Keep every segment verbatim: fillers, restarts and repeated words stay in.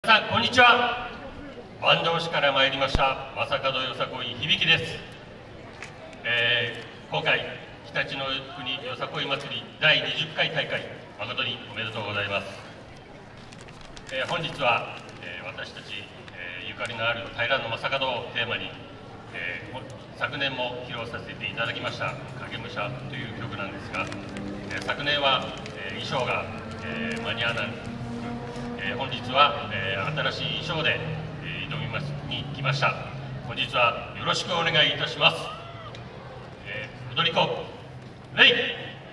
皆さんこんにちは。坂東市から参りました正門よさこい響です。えー、今回常陸の国よさこい祭りだいにじゅっかい大会、誠におめでとうございます。えー、本日は、えー、私たち、えー、ゆかりのある平野正門をテーマに、えー、昨年も披露させていただきました「影武者」という曲なんですが、えー、昨年は、えー、衣装が、えー、間に合わない、えー、本日は、えー、新しい衣装で、えー、挑みますに来ました。本日はよろしくお願いいたします。えー、踊り子レイ。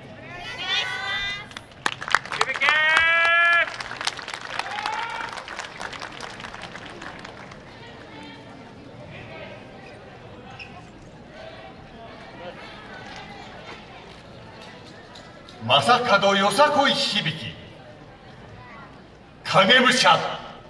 正門よさこい響き影武者。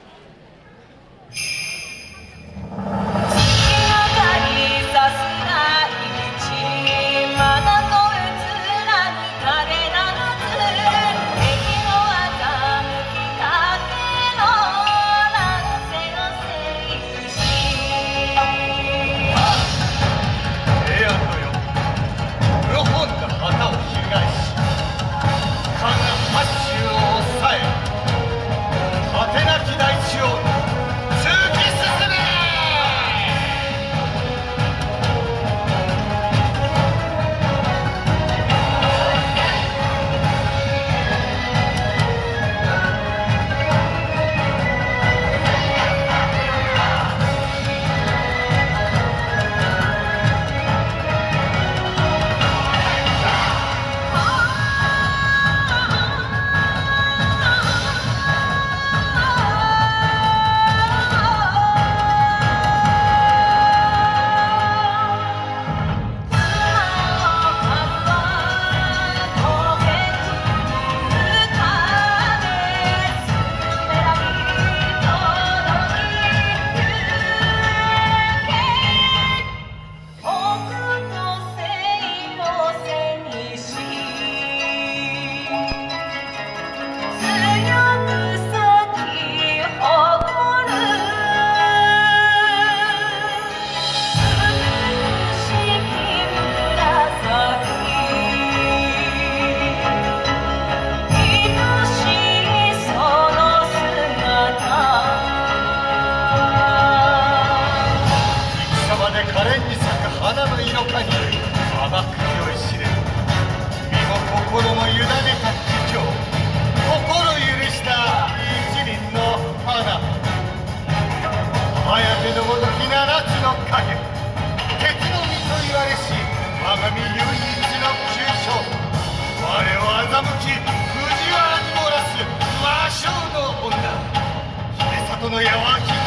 花の色かに甘く酔いしれる身も心も委ねた父情、心許した一輪の花。颯のごとき七つの影、鉄の実と言われし我が身唯一の急所。我を欺き藤原に漏らす魔性の女、秀里の矢は